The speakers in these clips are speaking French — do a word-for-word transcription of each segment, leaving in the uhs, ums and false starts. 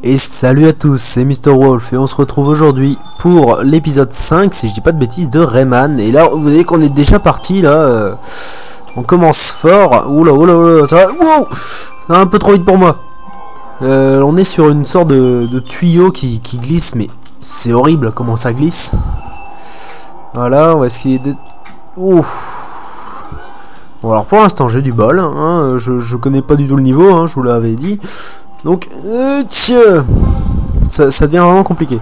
Et salut à tous, c'est Mister Wolf et on se retrouve aujourd'hui pour l'épisode cinq, si je dis pas de bêtises, de Rayman. Et là, vous voyez qu'on est déjà parti, là. Euh, on commence fort. Oula, oula, oula, ça va. Wow, ça va un peu trop vite pour moi. Euh, on est sur une sorte de, de tuyau qui, qui glisse, mais c'est horrible comment ça glisse. Voilà, on va essayer de... Ouf. Bon, alors pour l'instant, j'ai du bol. Hein, je, je connais pas du tout le niveau, hein, je vous l'avais dit. Donc, euh, ça, ça devient vraiment compliqué.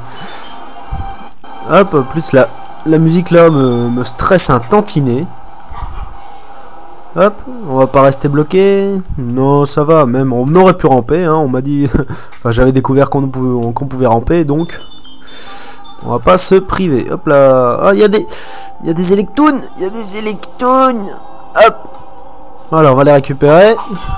Hop, plus la, la musique là me, me stresse un tantinet. Hop, on va pas rester bloqué. Non, ça va, même on aurait pu ramper, hein, on m'a dit... enfin, j'avais découvert qu'on pouvait, qu'on pouvait ramper, donc... On va pas se priver. Hop là... Ah, il y a des... Il y a des électounes. Il y a des électounes. Hop. Voilà, on va les récupérer.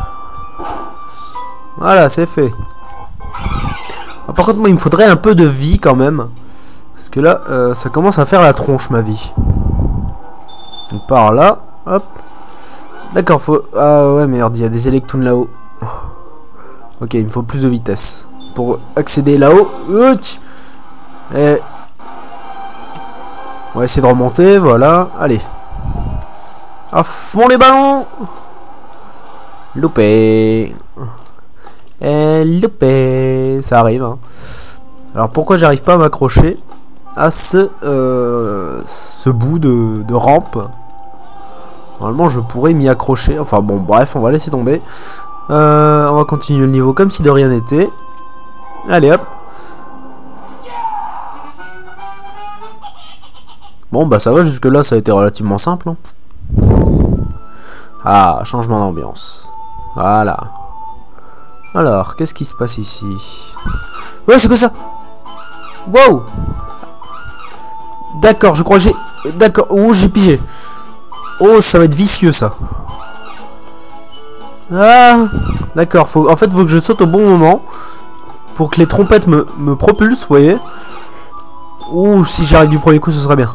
Voilà, c'est fait. Ah, par contre, moi, il me faudrait un peu de vie quand même. Parce que là, euh, ça commence à faire la tronche, ma vie. Donc, par là. Hop. D'accord, faut... Ah ouais, merde, il y a des électons là-haut. Ok, il me faut plus de vitesse. Pour accéder là-haut. Et... on va essayer de remonter, voilà. Allez. À fond les ballons. Loupé. Et loupé. Ça arrive, hein. Alors pourquoi j'arrive pas à m'accrocher à ce, euh, ce bout de, de rampe? Normalement je pourrais m'y accrocher. Enfin bon, bref, on va laisser tomber. euh, On va continuer le niveau comme si de rien n'était. Allez hop. Bon bah ça va, jusque là ça a été relativement simple, hein. Ah, changement d'ambiance. Voilà. Alors, qu'est-ce qui se passe ici? Ouais, c'est quoi ça? Wow. D'accord, je crois que j'ai... D'accord, oh, j'ai pigé. Oh, ça va être vicieux, ça. Ah, d'accord, faut... en fait, faut que je saute au bon moment pour que les trompettes me, me propulsent, vous voyez. Ouh, si j'arrive du premier coup, ce serait bien.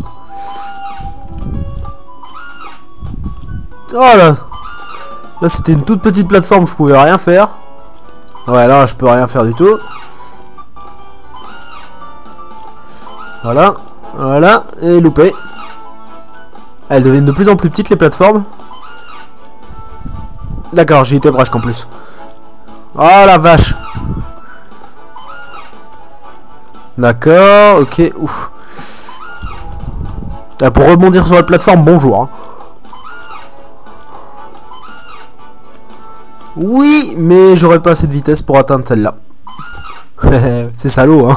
Oh là. Là, c'était une toute petite plateforme, je pouvais rien faire. Ouais, là, je peux rien faire du tout. Voilà, voilà, et loupé. Elles deviennent de plus en plus petites, les plateformes. D'accord, j'y étais presque en plus. Oh la vache. D'accord, ok, ouf. Là, pour rebondir sur la plateforme, bonjour. Hein. Oui, mais j'aurais pas assez de vitesse pour atteindre celle-là. C'est salaud, hein.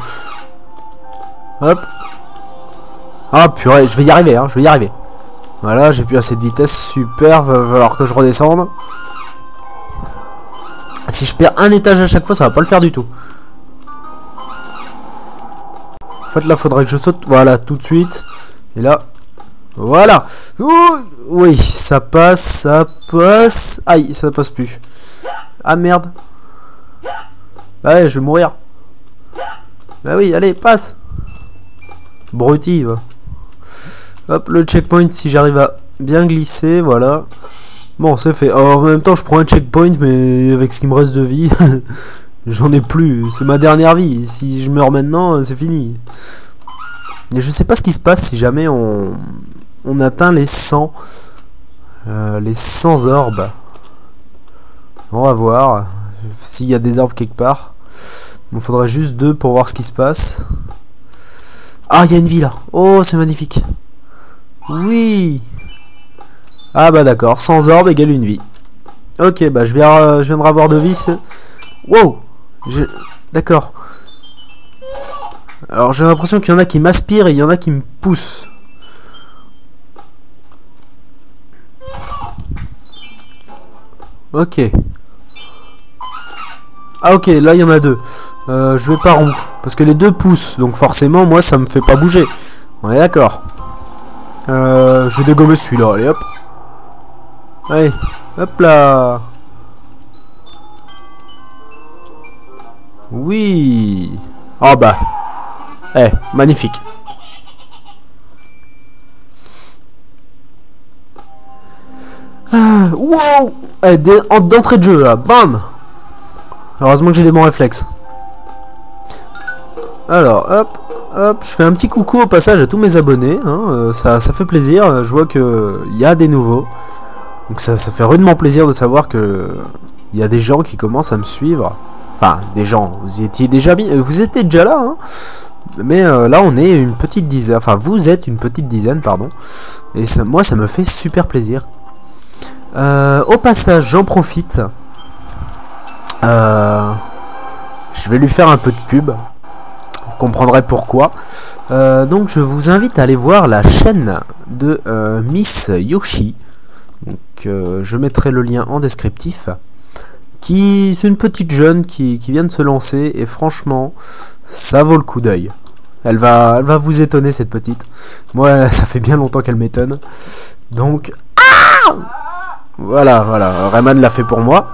Hop. Ah purée, je vais y arriver, hein, je vais y arriver. Voilà, j'ai plus assez de vitesse, super, va falloir que je redescende. Si je perds un étage à chaque fois, ça va pas le faire du tout. En fait, là, faudrait que je saute, voilà, tout de suite. Et là, voilà. Ouh, oui, ça passe, ça passe. Aïe, ça passe plus. Ah merde. Bah ouais, je vais mourir. Bah oui, allez, passe. Bruti, va. Hop, le checkpoint, si j'arrive à bien glisser, voilà. Bon, c'est fait. Alors, en même temps, je prends un checkpoint, mais avec ce qui me reste de vie, j'en ai plus. C'est ma dernière vie. Si je meurs maintenant, c'est fini. Et je sais pas ce qui se passe si jamais on, on atteint les cent. Euh, les cent orbes. On va voir s'il y a des orbes quelque part. Il me faudrait juste deux pour voir ce qui se passe. Ah, il y a une vie là. Oh, c'est magnifique. Oui. Ah bah d'accord, cent orbes égale une vie. Ok, bah je viens, euh, je viendrai avoir de vie. Wow. D'accord. Alors j'ai l'impression qu'il y en a qui m'aspirent et il y en a qui me poussent. Ok. Ah ok, là il y en a deux. Euh, je vais par où? Parce que les deux poussent, donc forcément moi ça me fait pas bouger. On est d'accord. Euh, je vais dégommer celui-là, allez hop. Allez, hop là. Oui. Ah bah. Eh, magnifique. Ah, wow. Eh, d'entrée de jeu là, bam. Heureusement que j'ai des bons réflexes. Alors, hop, hop, je fais un petit coucou au passage à tous mes abonnés, hein, euh, ça, ça fait plaisir, je vois que il y a des nouveaux. Donc ça, ça fait rudement plaisir de savoir que il y a des gens qui commencent à me suivre. Enfin, des gens, vous étiez déjà mis, vous étiez déjà là, hein. Mais euh, là on est une petite dizaine, enfin vous êtes une petite dizaine, pardon. Et ça, moi ça me fait super plaisir. Euh, au passage, j'en profite. Euh, je vais lui faire un peu de pub. Vous comprendrez pourquoi. Euh, donc je vous invite à aller voir la chaîne de euh, Miss Yoshi. Donc euh, je mettrai le lien en descriptif. Qui c'est une petite jeune qui, qui vient de se lancer et franchement ça vaut le coup d'œil. Elle va, elle va vous étonner cette petite. Moi ça fait bien longtemps qu'elle m'étonne. Donc ah voilà, voilà, Rayman l'a fait pour moi.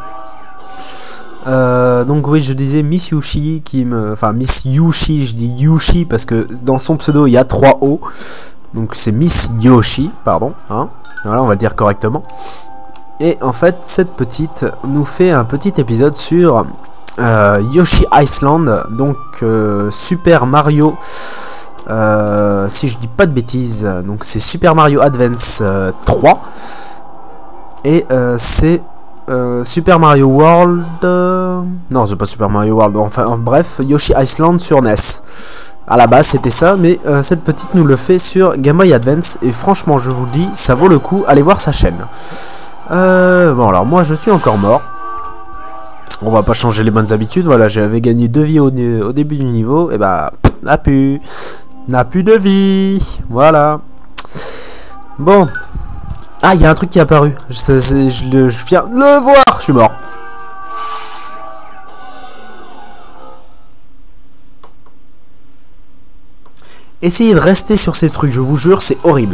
Euh, donc oui, je disais Miss Yoshi qui me, enfin Miss Yoshi, je dis Yoshi parce que dans son pseudo il y a trois O. Donc c'est Miss Yoshi, pardon, hein. Voilà, on va le dire correctement. Et en fait, cette petite nous fait un petit épisode sur euh, Yoshi Island, donc euh, Super Mario, euh, si je dis pas de bêtises, donc c'est Super Mario Advance euh, trois, et euh, c'est euh, Super Mario World, euh, non c'est pas Super Mario World, enfin en, bref, Yoshi Island sur N E S. À la base c'était ça, mais euh, cette petite nous le fait sur Game Boy Advance, et franchement je vous le dis, ça vaut le coup, allez voir sa chaîne. Euh, bon alors moi je suis encore mort. On va pas changer les bonnes habitudes. Voilà, j'avais gagné deux vies au, au début du niveau. Et bah n'a plus N'a plus de vie. Voilà. Bon. Ah, il y a un truc qui est apparu. Je, je, je, je viens de le voir. Je suis mort. Essayez de rester sur ces trucs, je vous jure, c'est horrible.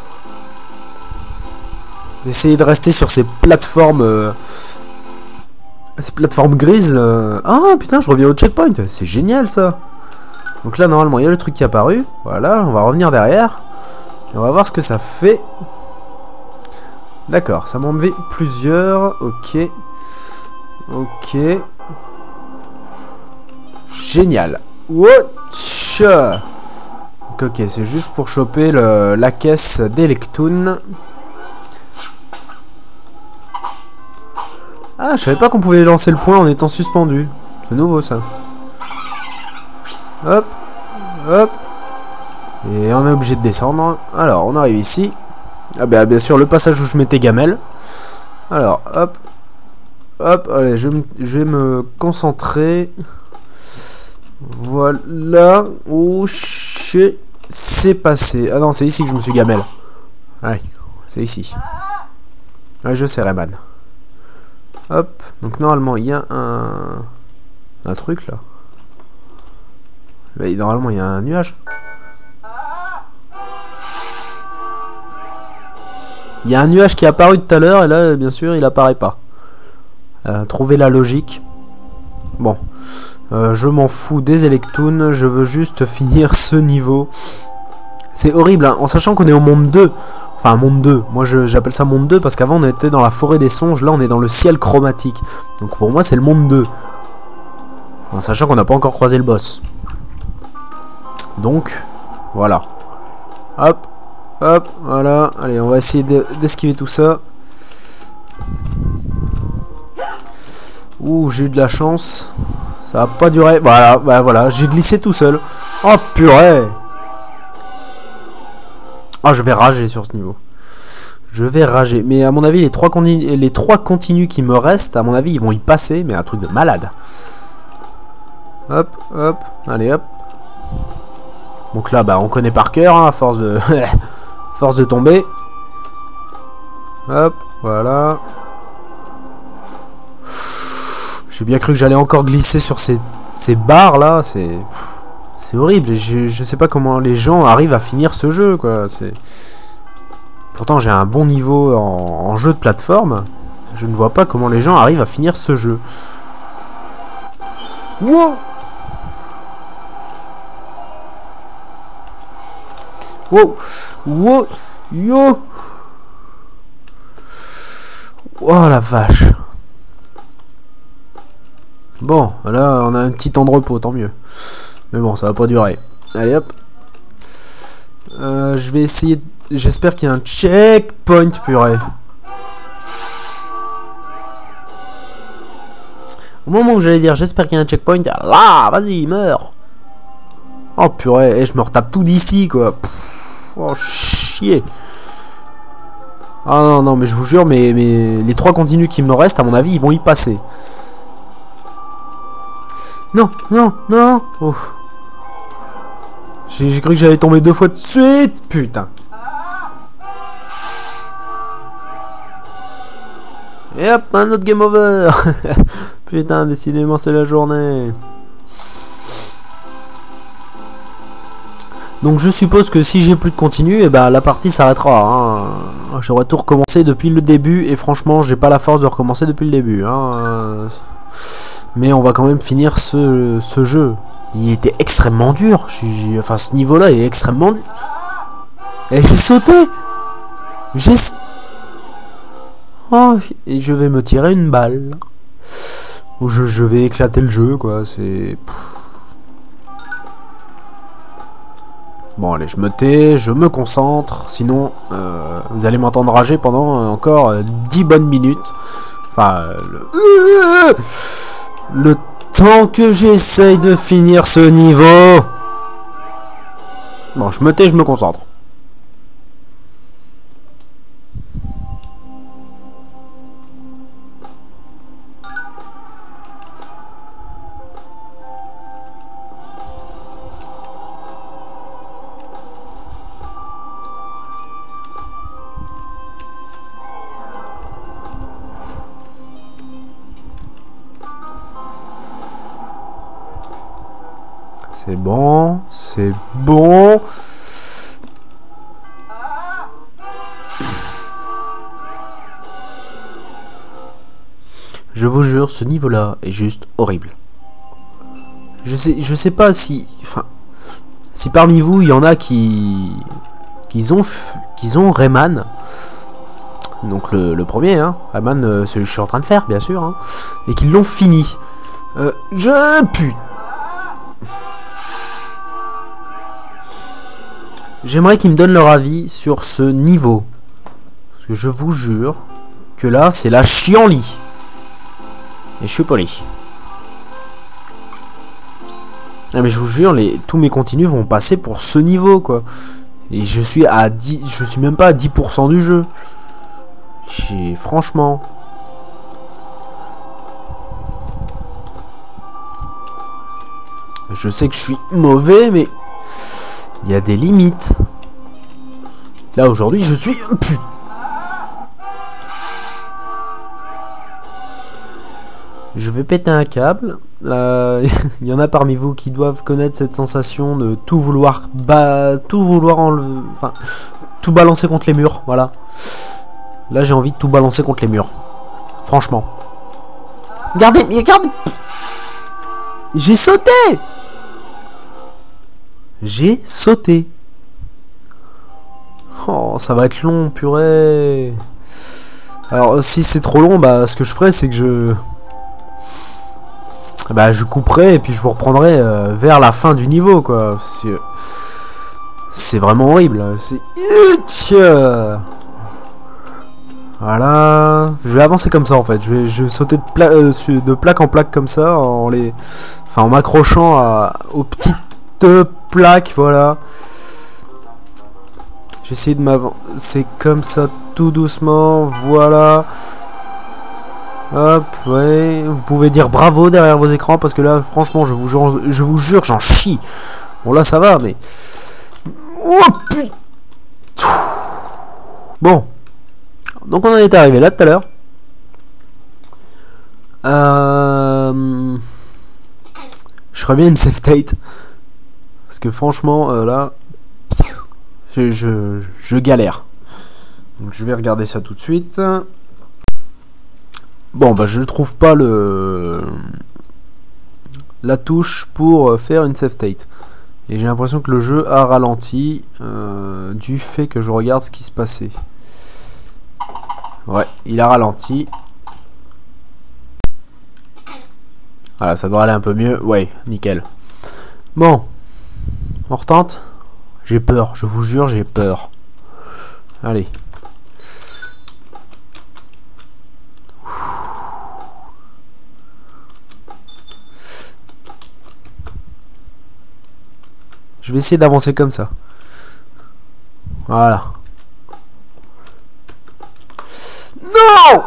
Essayez de rester sur ces plateformes... Euh, ces plateformes grises. Euh... Ah putain, je reviens au checkpoint. C'est génial ça. Donc là, normalement, il y a le truc qui est apparu. Voilà, on va revenir derrière. Et on va voir ce que ça fait. D'accord, ça m'en met plusieurs. Ok. Ok. Génial. Watch. Donc, ok, c'est juste pour choper le, la caisse d'Electoon. Ah, je savais pas qu'on pouvait lancer le point en étant suspendu. C'est nouveau ça. Hop, hop. Et on est obligé de descendre. Alors, on arrive ici. Ah bah bien sûr, le passage où je mettais gamelle. Alors, hop. Hop, allez, je, je vais me concentrer. Voilà. Où c'est passé. Ah non, c'est ici que je me suis gamelle. Ouais, c'est ici. Ouais, je sais, Rayman. Hop, donc normalement il y a un, un truc là. Mais normalement il y a un nuage. Il y a un nuage qui est apparu tout à l'heure et là bien sûr il apparaît pas. Euh, trouvez la logique. Bon, euh, je m'en fous des Electoon, je veux juste finir ce niveau. C'est horrible, hein, en sachant qu'on est au monde deux. Enfin, monde deux. Moi, j'appelle ça monde deux parce qu'avant, on était dans la forêt des songes. Là, on est dans le ciel chromatique. Donc, pour moi, c'est le monde deux. En sachant qu'on n'a pas encore croisé le boss. Donc, voilà. Hop, hop, voilà. Allez, on va essayer d'esquiver tout ça. Ouh, j'ai eu de la chance. Ça va pas durer. Voilà, bah voilà, j'ai glissé tout seul. Oh, purée! Ah, je vais rager sur ce niveau. Je vais rager. Mais à mon avis, les trois, les trois continus qui me restent, à mon avis, ils vont y passer. Mais un truc de malade. Hop, hop. Allez, hop. Donc là, bah, on connaît par cœur, hein, à force de... force de tomber. Hop, voilà. J'ai bien cru que j'allais encore glisser sur ces, ces barres, là. C'est... C'est horrible, je, je sais pas comment les gens arrivent à finir ce jeu, quoi. C'est... Pourtant j'ai un bon niveau en, en jeu de plateforme. Je ne vois pas comment les gens arrivent à finir ce jeu. Wow! Wow! Wow! Yo! Oh la vache! Bon, là on a un petit temps de repos, tant mieux. Mais bon, ça va pas durer. Allez hop. Euh, je vais essayer... J'espère qu'il y a un checkpoint, purée. Au moment où j'allais dire j'espère qu'il y a un checkpoint, là, vas-y, meurs. Oh purée, et je me retape tout d'ici, quoi. Pff, oh chier. Ah non, non, mais je vous jure, mais, mais les trois continus qui me restent, à mon avis, ils vont y passer. Non, non, non. Ouf. J'ai cru que j'allais tomber deux fois de suite. Putain. Et hop, un autre game over. Putain, décidément, c'est la journée. Donc je suppose que si j'ai plus de continu, et ben la partie s'arrêtera. Hein. J'aurais tout recommencé depuis le début. Et franchement, j'ai pas la force de recommencer depuis le début. Hein. Mais on va quand même finir ce, ce jeu. Il était extrêmement dur. J'ai, enfin, ce niveau-là est extrêmement dur. Et j'ai sauté. J'ai... Oh, et je vais me tirer une balle. Ou je, je vais éclater le jeu, quoi. C'est... Bon, allez, je me tais, je me concentre. Sinon, euh, vous allez m'entendre rager pendant euh, encore euh, dix bonnes minutes. Enfin, euh, le... le temps que j'essaye de finir ce niveau. Bon, je me tais, je me concentre. C'est bon, c'est bon. Je vous jure, ce niveau-là est juste horrible. Je sais, je sais pas si, enfin, si parmi vous il y en a qui, qui ont, qui ont Rayman. Donc le, le premier, hein, Rayman, euh, celui que je suis en train de faire, bien sûr, hein, et qui l'ont fini. Euh, je putain. J'aimerais qu'ils me donnent leur avis sur ce niveau. Parce que je vous jure que là, c'est la chienlit. Et je suis poli. Ah mais je vous jure, les, tous mes continus vont passer pour ce niveau, quoi. Et je suis à dix... Je suis même pas à dix pour cent du jeu. J'ai... Franchement... Je sais que je suis mauvais, mais... Il y a des limites. Là aujourd'hui je suis... Putain. Je vais péter un câble. Euh, il y en a parmi vous qui doivent connaître cette sensation de tout vouloir ba... tout vouloir enlever... Enfin, tout balancer contre les murs. Voilà. Là j'ai envie de tout balancer contre les murs. Franchement. Regardez, mais regardez. J'ai sauté. J'ai sauté. Oh, ça va être long, purée. Alors, si c'est trop long, bah, ce que je ferai, c'est que je... Bah, je couperai et puis je vous reprendrai euh, vers la fin du niveau, quoi. C'est vraiment horrible. C'est... Voilà. Je vais avancer comme ça, en fait. Je vais, je vais sauter de, pla euh, de plaque en plaque comme ça, en les... Enfin, en m'accrochant à... aux petites... plaque, voilà. J'essaie de m'avancer comme ça, tout doucement, voilà. Hop, ouais. Vous pouvez dire bravo derrière vos écrans, parce que là, franchement, je vous jure, je vous jure, j'en chie. Bon, là, ça va, mais... Oh, putain. Bon. Donc, on en est arrivé là, tout à l'heure. Euh... Je ferais bien une save state. Parce que franchement, euh, là, je, je, je galère. Donc je vais regarder ça tout de suite. Bon, bah je ne trouve pas le la touche pour faire une save state. Et j'ai l'impression que le jeu a ralenti euh, du fait que je regarde ce qui se passait. Ouais, il a ralenti. Voilà, ça doit aller un peu mieux. Ouais, nickel. Bon. On retente. J'ai peur, je vous jure, j'ai peur. Allez. Je vais essayer d'avancer comme ça. Voilà. Non!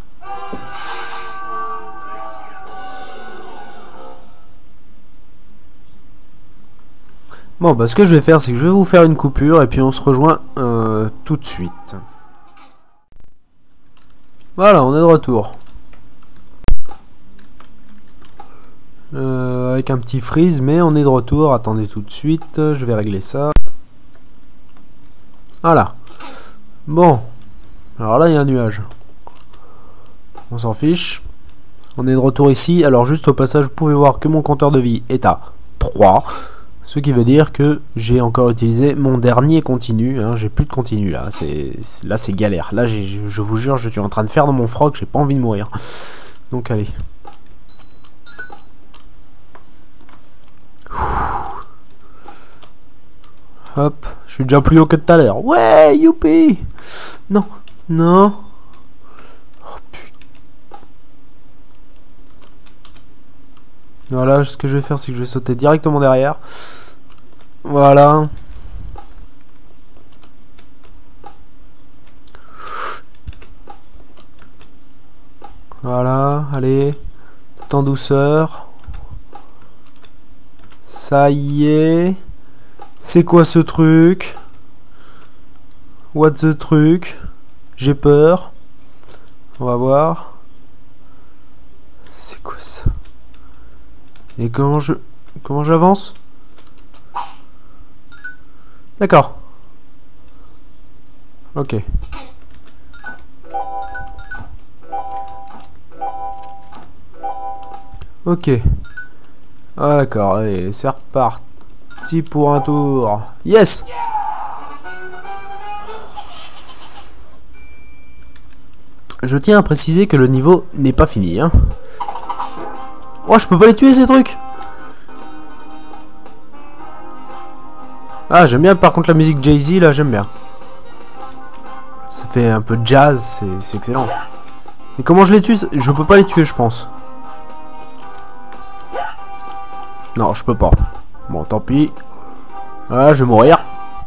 Bon, bah ce que je vais faire, c'est que je vais vous faire une coupure et puis on se rejoint euh, tout de suite. Voilà, on est de retour. Euh, avec un petit freeze, mais on est de retour. Attendez tout de suite, je vais régler ça. Voilà. Bon. Alors là, il y a un nuage. On s'en fiche. On est de retour ici. Alors juste au passage, vous pouvez voir que mon compteur de vie est à trois. Ce qui veut dire que j'ai encore utilisé mon dernier continu. Hein. J'ai plus de continu là. C'est là c'est galère. Là, je vous jure, je suis en train de faire dans mon froc. J'ai pas envie de mourir. Donc allez. Hop, je suis déjà plus haut que tout à l'heure. Ouais, youpi. Non, non. Oh, putain. Voilà, ce que je vais faire, c'est que je vais sauter directement derrière. Voilà. Voilà, allez. Tout en douceur. Ça y est. C'est quoi ce truc? What the truc? J'ai peur. On va voir. C'est quoi ça? Et comment je... Comment j'avance? D'accord. Ok. Ok. Ah, d'accord, allez, c'est reparti. Pour un tour. Yes. Je tiens à préciser que le niveau n'est pas fini. Hein. Oh, je peux pas les tuer ces trucs. Ah, j'aime bien par contre la musique Jay-Z là, j'aime bien. Ça fait un peu jazz, c'est excellent. Et comment je les tue? Je peux pas les tuer, je pense. Non, je peux pas. Bon, tant pis. Voilà, je vais mourir.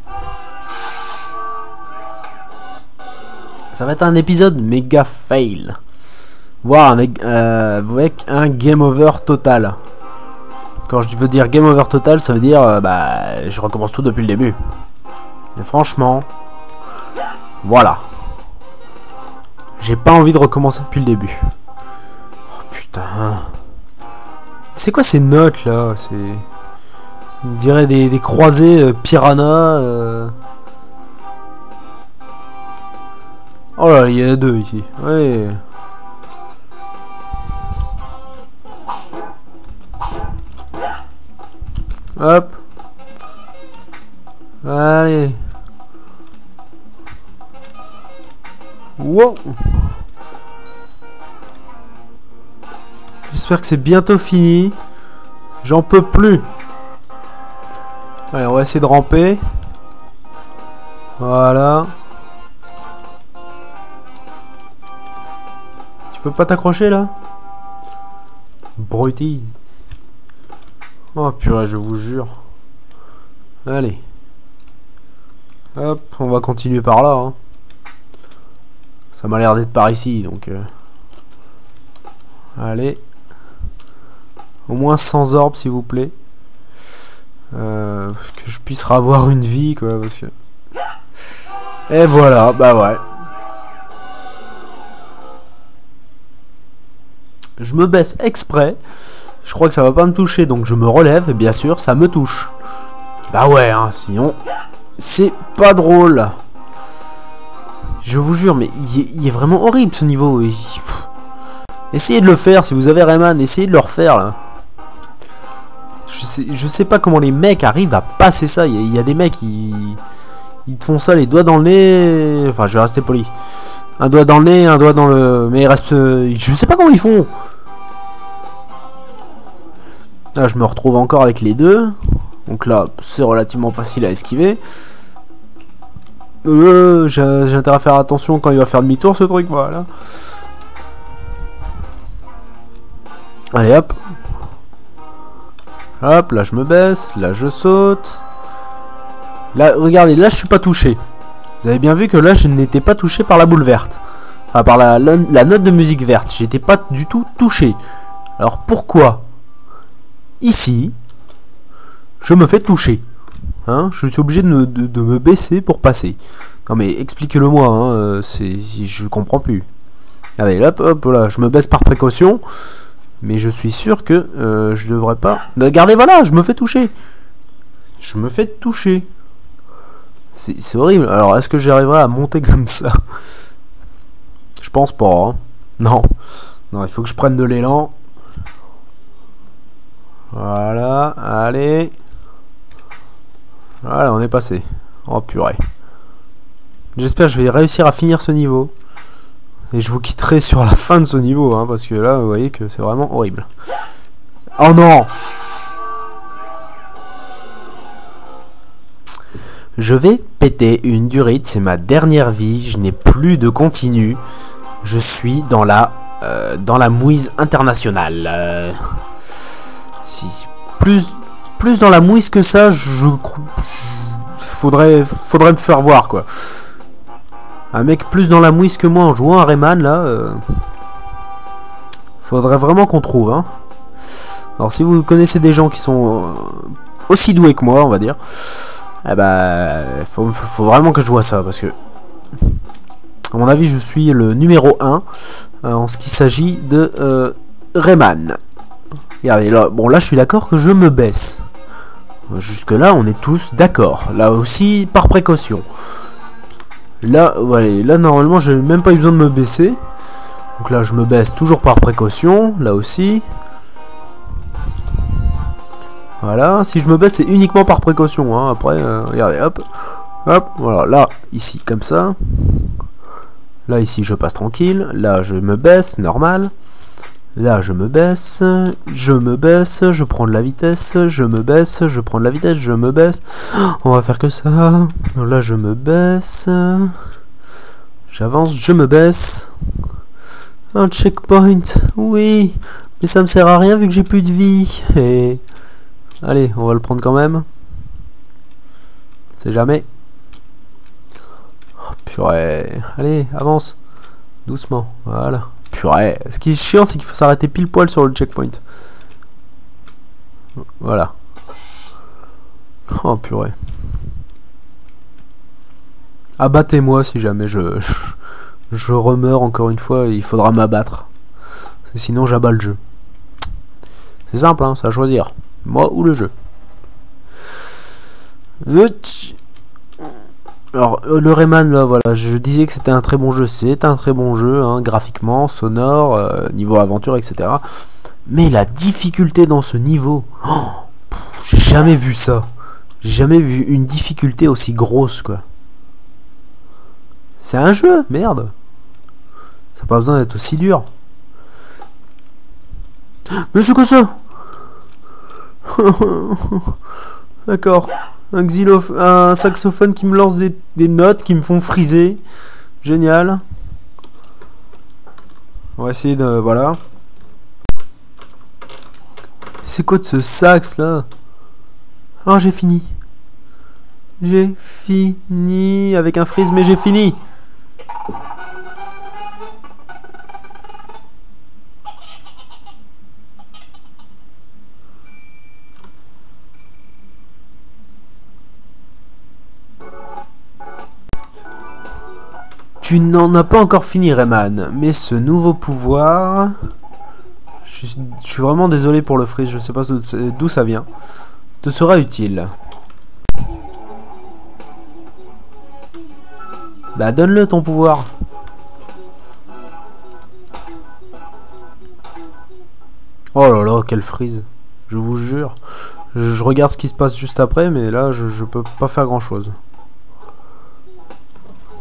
Ça va être un épisode méga fail. Voire avec, euh, avec un game over total. Quand je veux dire game over total, ça veut dire euh, bah je recommence tout depuis le début. Et franchement, voilà. J'ai pas envie de recommencer depuis le début. Oh putain. C'est quoi ces notes là? C'est... On dirait des, des croisés euh, piranha. Euh... Oh là, il y en a deux ici. Ouais. Hop. Allez. Wow. J'espère que c'est bientôt fini. J'en peux plus. Allez, on va essayer de ramper. Voilà. Tu peux pas t'accrocher là? Bruti. Oh purée, je vous jure. Allez. Hop, on va continuer par là. Hein. Ça m'a l'air d'être par ici, donc... Euh... Allez. Au moins cent orbes, s'il vous plaît. Euh, que je puisse avoir une vie, quoi, parce que... Et voilà, bah ouais. Je me baisse exprès. Je crois que ça va pas me toucher, donc je me relève, et bien sûr, ça me touche. Bah ouais, hein, sinon... C'est pas drôle. Je vous jure, mais il est, est vraiment horrible, ce niveau. Il... Essayez de le faire, si vous avez Rayman, essayez de le refaire, là. Je sais, je sais pas comment les mecs arrivent à passer ça. Il y, y a des mecs qui... Ils te font ça les doigts dans le nez. Enfin, je vais rester poli. Un doigt dans le nez, un doigt dans le... Mais il reste... Je sais pas comment ils font. Là, je me retrouve encore avec les deux. Donc là, c'est relativement facile à esquiver. Euh, j'ai intérêt à faire attention quand il va faire demi-tour, ce truc, voilà. Allez, hop. Hop, là, je me baisse. Là, je saute. Là, regardez, là, je suis pas touché. Vous avez bien vu que là, je n'étais pas touché par la boule verte. Enfin, par la, la, la note de musique verte. J'étais pas du tout touché. Alors, pourquoi ici, je me fais toucher, hein, je suis obligé de me, de, de me baisser pour passer. Non mais expliquez-le moi, hein, c'est, je comprends plus. Allez, hop, hop, là, je me baisse par précaution, mais je suis sûr que euh, je devrais pas. Regardez, voilà, je me fais toucher. Je me fais toucher. C'est horrible. Alors, est-ce que j'arriverai à monter comme ça? Je pense pas. Hein. Non, non, il faut que je prenne de l'élan. Voilà, allez. Voilà, on est passé. Oh purée. J'espère que je vais réussir à finir ce niveau. Et je vous quitterai sur la fin de ce niveau, hein, parce que là, vous voyez que c'est vraiment horrible. Oh non! Je vais péter une durite, c'est ma dernière vie, je n'ai plus de continu. Je suis dans la, euh, dans la mouise internationale. Euh... Si plus plus dans la mouise que ça, je, je faudrait faudrait me faire voir quoi. Un mec plus dans la mouise que moi en jouant à Rayman là, euh, faudrait vraiment qu'on trouve. Hein. Alors si vous connaissez des gens qui sont euh, aussi doués que moi, on va dire, eh ben faut, faut vraiment que je vois ça parce que à mon avis je suis le numéro un euh, en ce qui s'agit de euh, Rayman. Regardez, là, bon là je suis d'accord que je me baisse. Jusque là on est tous d'accord. Là aussi par précaution. Là, voilà, là normalement j'ai même pas eu besoin de me baisser. Donc là je me baisse toujours par précaution. Là aussi. Voilà, si je me baisse c'est uniquement par précaution. Hein. Après, euh, regardez, hop. Hop, voilà, là, ici comme ça. Là ici je passe tranquille. Là je me baisse, normal. Là, je me baisse, je me baisse, je prends de la vitesse, je me baisse, je prends de la vitesse, je me baisse. On va faire que ça. Là, je me baisse. J'avance, je me baisse. Un checkpoint, oui. Mais ça me sert à rien vu que j'ai plus de vie. Et... allez, on va le prendre quand même. C'est jamais. Oh, purée. Allez, avance. Doucement, voilà. Purée. Ce qui est chiant, c'est qu'il faut s'arrêter pile poil sur le checkpoint. Voilà. Oh purée. Abattez-moi si jamais je, je, je remeurs encore une fois. Il faudra m'abattre. Sinon j'abats le jeu. C'est simple, hein, c'est à choisir. Moi ou le jeu. Alors, le Rayman, là, voilà, je disais que c'était un très bon jeu. C'est un très bon jeu, hein, graphiquement, sonore, euh, niveau aventure, et cetera. Mais la difficulté dans ce niveau, oh, j'ai jamais vu ça. J'ai jamais vu une difficulté aussi grosse, quoi. C'est un jeu, merde. Ça n'a pas besoin d'être aussi dur. Mais c'est quoi ça? D'accord. Un xylophone, un saxophone qui me lance des, des notes qui me font friser. Génial. On va essayer de... voilà. C'est quoi de ce sax là? Oh, j'ai fini. J'ai fini avec un freeze, mais j'ai fini. Tu n'en as pas encore fini, Rayman, mais ce nouveau pouvoir... Je suis, je suis vraiment désolé pour le freeze, je sais pas d'où ça vient. Te sera utile. Bah donne-le ton pouvoir. Oh là là, quel freeze. Je vous jure. Je, je regarde ce qui se passe juste après, mais là je, je peux pas faire grand chose.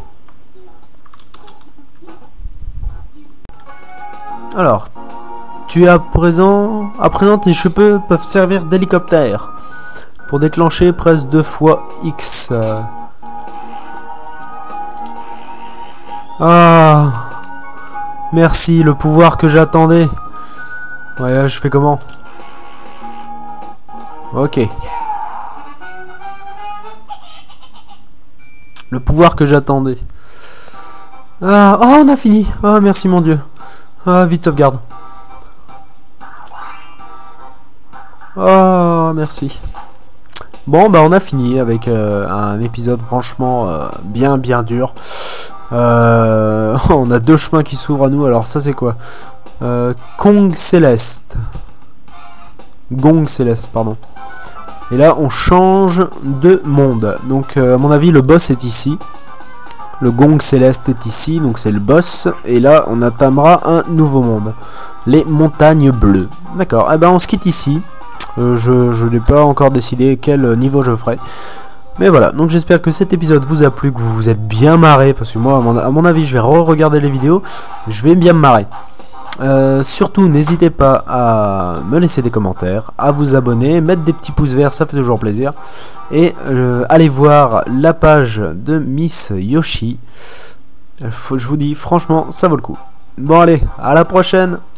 Alors, Tu es à présent... À présent, tes cheveux peuvent servir d'hélicoptère. Pour déclencher, presse deux fois X. Ah... Merci, le pouvoir que j'attendais. Ouais, je fais comment? Ok. Le pouvoir que j'attendais. Ah, oh, on a fini. Ah, merci mon Dieu. Ah, vite sauvegarde. Oh, merci. Bon, bah on a fini avec euh, un épisode franchement euh, bien bien dur. Euh, on a deux chemins qui s'ouvrent à nous. Alors ça c'est quoi? euh, Kong Céleste. Gong Céleste, pardon. Et là on change de monde. Donc euh, à mon avis le boss est ici. Le Gong Céleste est ici, donc c'est le boss. Et là on atteindra un nouveau monde. Les montagnes bleues. D'accord, et eh ben on se quitte ici. Euh, je je n'ai pas encore décidé quel niveau je ferai. Mais voilà, donc j'espère que cet épisode vous a plu, que vous vous êtes bien marré, parce que moi, à mon, à mon avis, je vais re-regarder les vidéos, je vais bien me marrer. Euh, surtout, n'hésitez pas à me laisser des commentaires, à vous abonner, mettre des petits pouces verts, ça fait toujours plaisir. Et euh, allez voir la page de Miss Yoshi. Je vous dis, franchement, ça vaut le coup. Bon allez, à la prochaine!